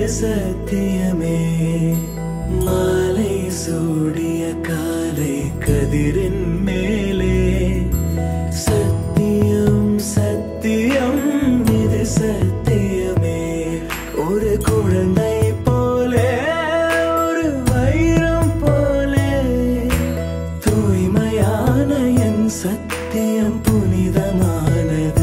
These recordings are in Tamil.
சத்தியமே மாலை சூடிய காலை கதிரின் மேலே சத்தியம் சத்தியம் இது சத்தியமே ஒரு குழந்தை போலே ஒரு வைரம் போலே தூய்மையான என் சத்தியம் புனிதமானது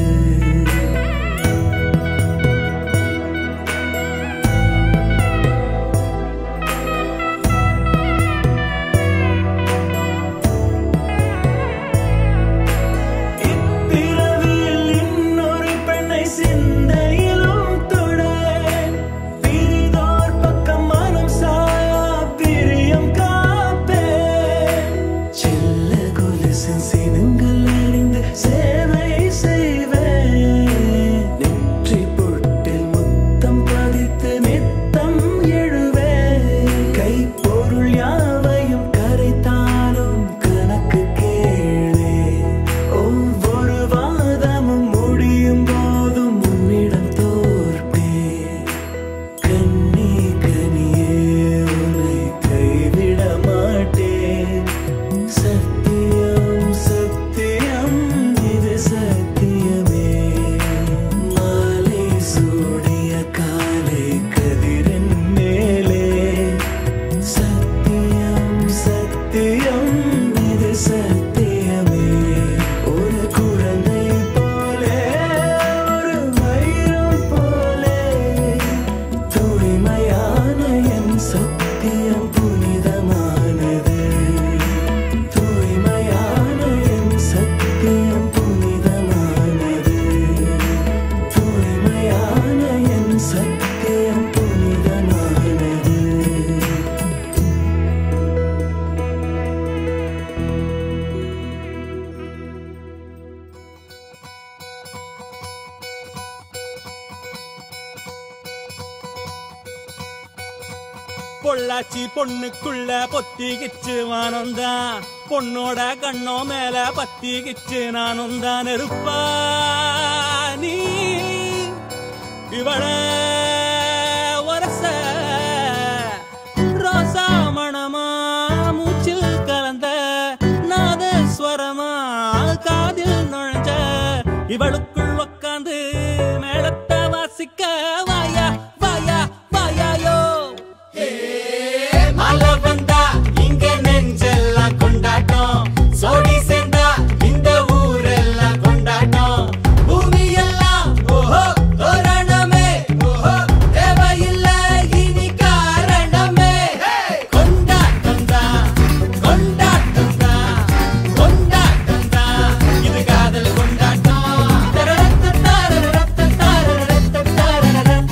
பொள்ளாச்சி பொண்ணுக்குள்ள பொத்திக்கிச்சு வானந்தான் பொண்ணோட கண்ணோ மேல பத்திக்கிச்சு நானும் தான் இருப்பா நீ இவள வரச ரோசா மணமா மூச்சில் கலந்த நாதஸ்வரமா காதில் நுழைஞ்ச இவளுக்குள் உக்காந்து மேளத்தை வாசிக்க வாயா வாயா வாயாயோ மழை வந்தா இங்க நெஞ்செல்லாம் கொண்டாட்டம் சோடி சேர்ந்தா இந்த ஊரெல்லாம் கொண்டாட்டம் பூமி எல்லாம் ஓஹோ தோரணமே ஓஹோ தேவையில்லை இனி காரணமே கொண்டாட்டம் தான் கொண்டாட்டம் தான் கொண்டாட்டம் தான் இது காதல் கொண்டாட்டம் தரரத்த தாரரத்த தாரரத்த தாரரத்த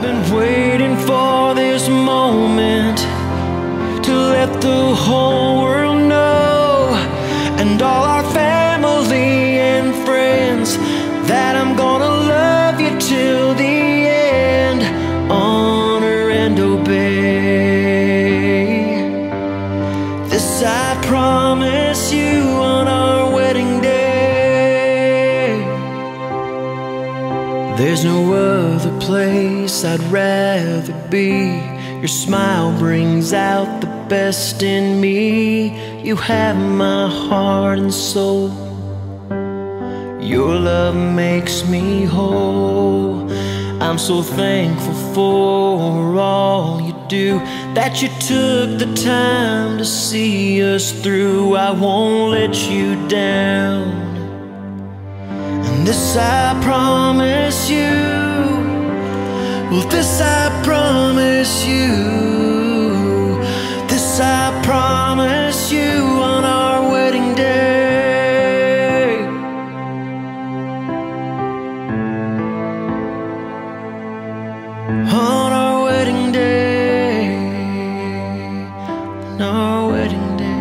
been waiting for this moment to let the whole world know, and all our family and friends, that I'm gonna love you till the end. Honor and obey. This I promise you on our wedding day. There's no other place I'd rather be. Your smile brings out the best in me. You have my heart and soul. Your love makes me whole. I'm so thankful for all you do, that you took the time to see us through. I won't let you down, and this I promise you. Well, this I promise you. This I promise you on our wedding day. On our wedding day. On our wedding day.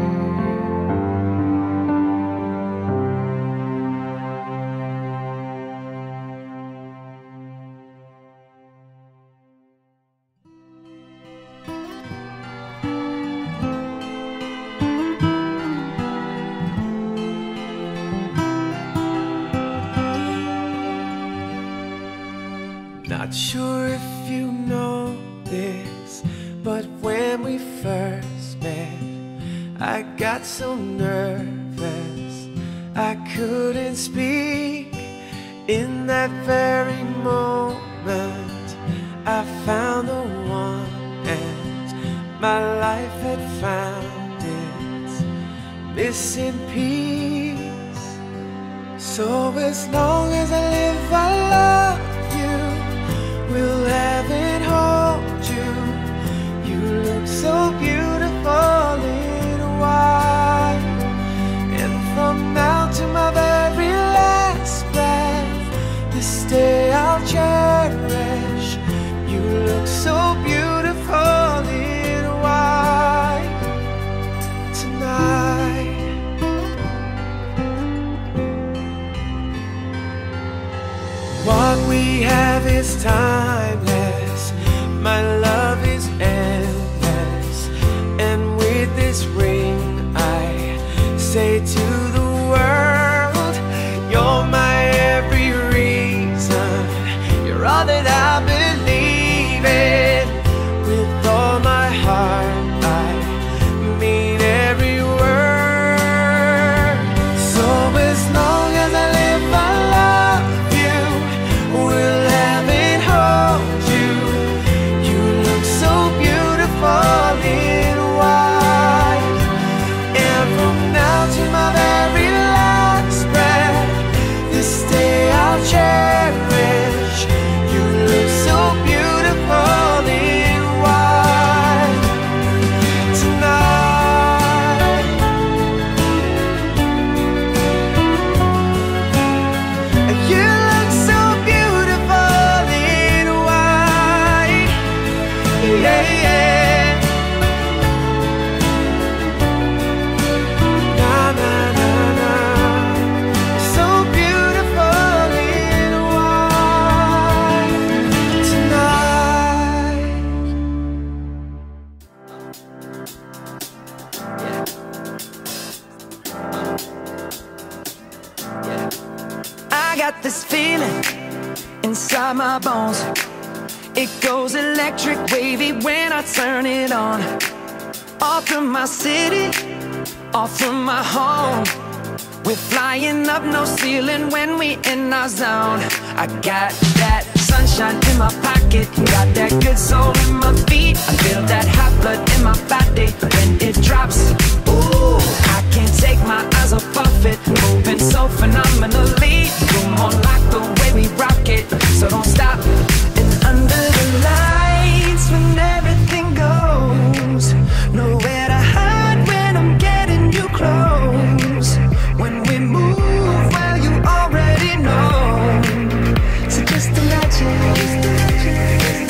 Not sure if you know this, but when we first met, I got so nervous I couldn't speak. In that very moment, I found the one, and my life had found its missing piece. So as long as I live, I love you. Will heaven hold you? You look so beautiful in white. And from now to my very last breath, this day I'll cherish. You look so beautiful in white tonight. What we have is timeless. My love is endless. And with this ring I say to the world, you're my every reason. You're all that I believe in. With all my heart I mean every word. So as long as I live, I love you. Will heaven hold you? You look so beautiful in white. And from now to my very last breath, this day I'll cherish. You look so beautiful in white tonight. And you look so beautiful in white. Yeah, yeah. Na na na na. So beautiful in white tonight. I got this feeling inside my bones. It goes electric wavy when I turn it on. Off from my city, off from my home. We're flying up, no ceiling when we in our zone. I got that sunshine in my pocket, got that good soul in my feet. I feel that hot blood in my body when it drops. Ooh, I can't take my eyes off of it, moving so phenomenally. Come on, like the way we rock it, so don't stop. And under the lights, when everything goes, nowhere to hide when I'm getting you close. When we move, well, you already know. So just imagine.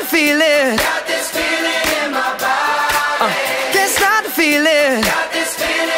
to feel it. Got this feeling in my body. Can't stop to feel it. Got this feeling.